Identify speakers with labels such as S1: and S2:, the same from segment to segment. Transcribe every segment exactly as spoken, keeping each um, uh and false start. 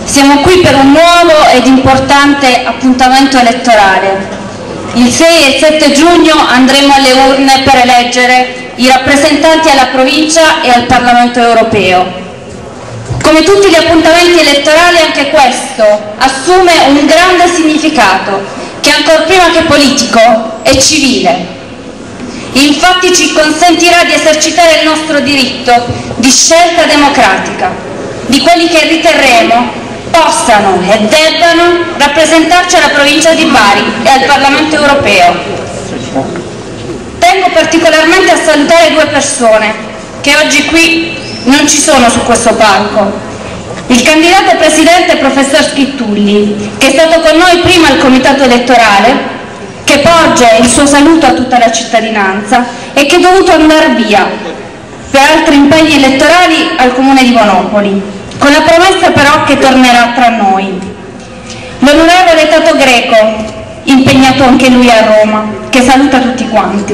S1: Siamo qui per un nuovo ed importante appuntamento elettorale. Il sei e il sette giugno andremo alle urne per eleggere i rappresentanti alla provincia e al Parlamento europeo. Come tutti gli appuntamenti elettorali, anche questo assume un grande significato che ancor prima che politico è civile. Infatti ci consentirà di esercitare il nostro diritto di scelta democratica, di quelli che riterremo possano e debbano rappresentarci alla provincia di Bari e al Parlamento europeo. Tengo particolarmente a salutare due persone che oggi qui non ci sono su questo palco. Il candidato presidente professor Schittulli, che è stato con noi prima al comitato elettorale, che porge il suo saluto a tutta la cittadinanza e che è dovuto andare via per altri impegni elettorali al comune di Monopoli, con la promessa però che tornerà tra noi. L'onorevole Tato Greco, impegnato anche lui a Roma, che saluta tutti quanti.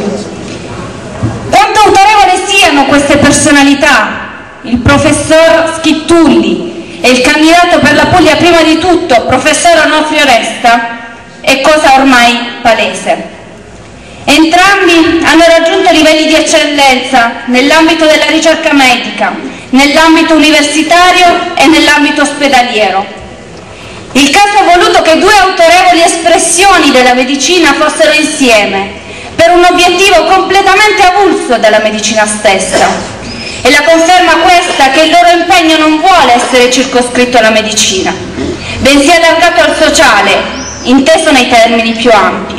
S1: Quanto autorevoli siano queste personalità, il professor Schittulli e il candidato per la Puglia prima di tutto, professor Onofrio Resta, è cosa ormai palese. Entrambi hanno raggiunto livelli di eccellenza nell'ambito della ricerca medica, nell'ambito universitario e nell'ambito ospedaliero. Il caso ha voluto che due autorevoli espressioni della medicina fossero insieme per un obiettivo completamente avulso dalla medicina stessa. E la conferma questa che il loro impegno non vuole essere circoscritto alla medicina, bensì allargato al sociale, inteso nei termini più ampi.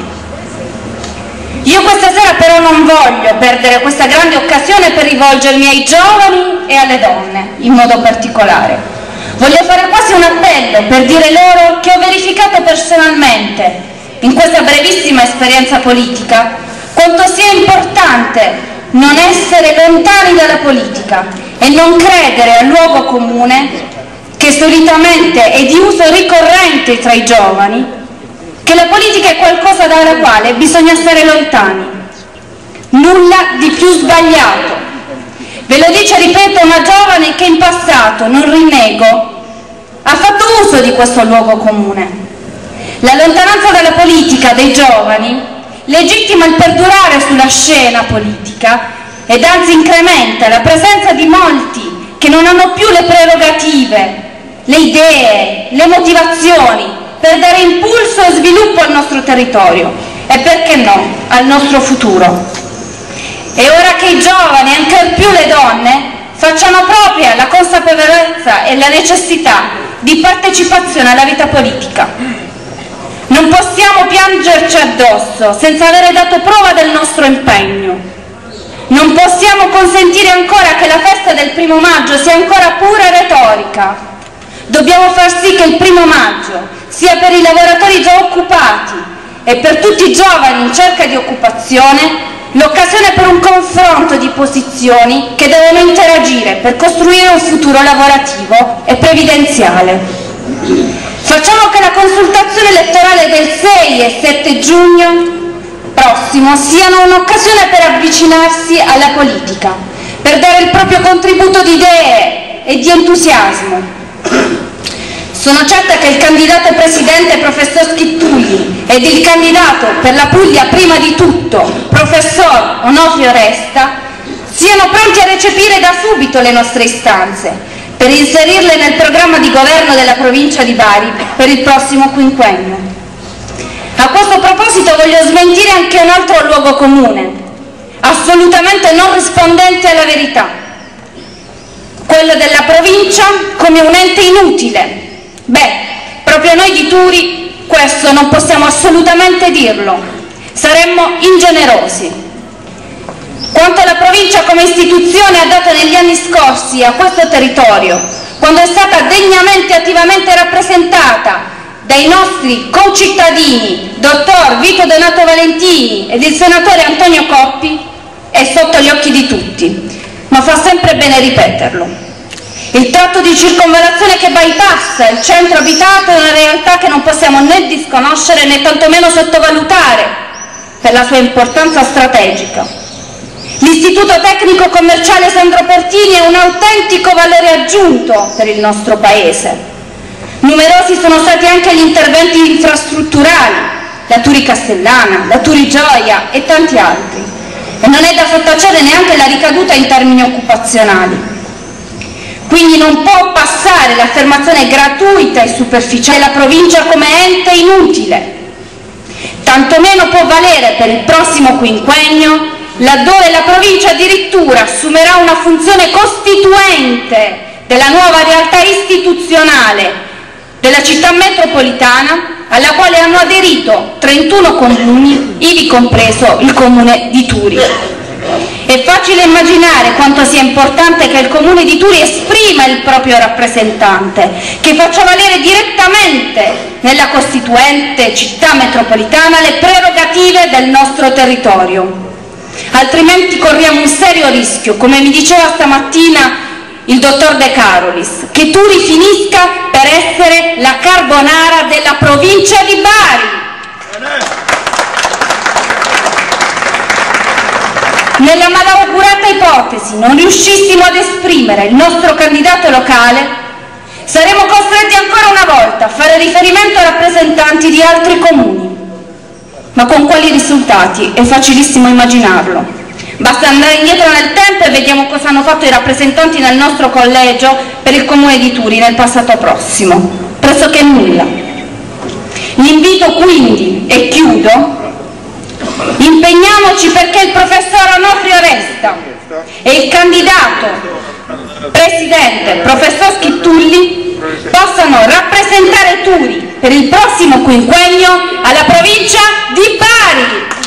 S1: Io questa sera però non voglio perdere questa grande occasione per rivolgermi ai giovani e alle donne in modo particolare. Voglio fare quasi un appello per dire loro che ho verificato personalmente, in questa brevissima esperienza politica, quanto sia importante non essere lontani dalla politica e non credere al luogo comune che solitamente è di uso ricorrente tra i giovani, che la politica è qualcosa dalla quale bisogna stare lontani. Nulla di più sbagliato. Ve lo dice, ripeto, una giovane che in passato, non rinnego, ha fatto uso di questo luogo comune. La lontananza dalla politica dei giovani legittima il perdurare sulla scena politica ed anzi incrementa la presenza di molti che non hanno più le prerogative, le idee, le motivazioni per dare impulso e sviluppo al nostro territorio e, perché no, al nostro futuro. È ora che i giovani e ancor più le donne facciano propria la consapevolezza e la necessità di partecipazione alla vita politica. Non possiamo piangerci addosso senza avere dato prova del nostro impegno. Non possiamo consentire ancora che la festa del primo maggio sia ancora pura retorica. Dobbiamo far sì che il primo maggio sia per i lavoratori già occupati e per tutti i giovani in cerca di occupazione l'occasione per un confronto di posizioni che devono interagire per costruire un futuro lavorativo e previdenziale. Facciamo che la consultazione elettorale del sei e sette giugno prossimo siano un'occasione per avvicinarsi alla politica, per dare il proprio contributo di idee e di entusiasmo. Sono certa che il candidato presidente professor Schittulli ed il candidato per la Puglia prima di tutto, professor Onofrio Resta, siano pronti a recepire da subito le nostre istanze per inserirle nel programma di governo della provincia di Bari per il prossimo quinquennio. A questo proposito voglio smentire anche un altro luogo comune, assolutamente non rispondente alla verità, quello della provincia come un ente inutile. Beh, proprio noi di Turi questo non possiamo assolutamente dirlo, saremmo ingenerosi. Quanto la provincia come istituzione ha dato negli anni scorsi a questo territorio, quando è stata degnamente e attivamente rappresentata dai nostri concittadini, dottor Vito Donato Valentini ed il senatore Antonio Coppi, è sotto gli occhi di tutti, ma fa sempre bene ripeterlo. Il tratto di circonvallazione che bypassa il centro abitato è una realtà che non possiamo né disconoscere né tantomeno sottovalutare per la sua importanza strategica. L'Istituto Tecnico Commerciale Sandro Pertini è un autentico valore aggiunto per il nostro Paese. Numerosi sono stati anche gli interventi infrastrutturali, la Turi Castellana, la Turi Gioia e tanti altri. E non è da sottacere neanche la ricaduta in termini occupazionali. Quindi non può passare l'affermazione gratuita e superficiale della provincia come ente inutile. Tantomeno può valere per il prossimo quinquennio, laddove la provincia addirittura assumerà una funzione costituente della nuova realtà istituzionale della città metropolitana, alla quale hanno aderito trentuno comuni, ivi compreso il comune di Turi. È facile immaginare quanto sia importante che il comune di Turi esprima il proprio rappresentante, che faccia valere direttamente nella costituente città metropolitana le prerogative del nostro territorio. Altrimenti corriamo un serio rischio, come mi diceva stamattina il dottor De Carolis, che Turi finisca per essere la carbonara della provincia di Bari. Nella malaugurata ipotesi non riuscissimo ad esprimere il nostro candidato locale, saremo costretti ancora una volta a fare riferimento a rappresentanti di altri comuni. Ma con quali risultati? È facilissimo immaginarlo. Basta andare indietro nel tempo e vediamo cosa hanno fatto i rappresentanti del nostro collegio per il comune di Turi nel passato prossimo. Pressoché nulla. L'invito quindi, e chiudo, impegniamoci perché il professor Onofrio Resta e il candidato presidente professor Schittulli possano rappresentare Turi per il prossimo quinquennio alla provincia di Bari.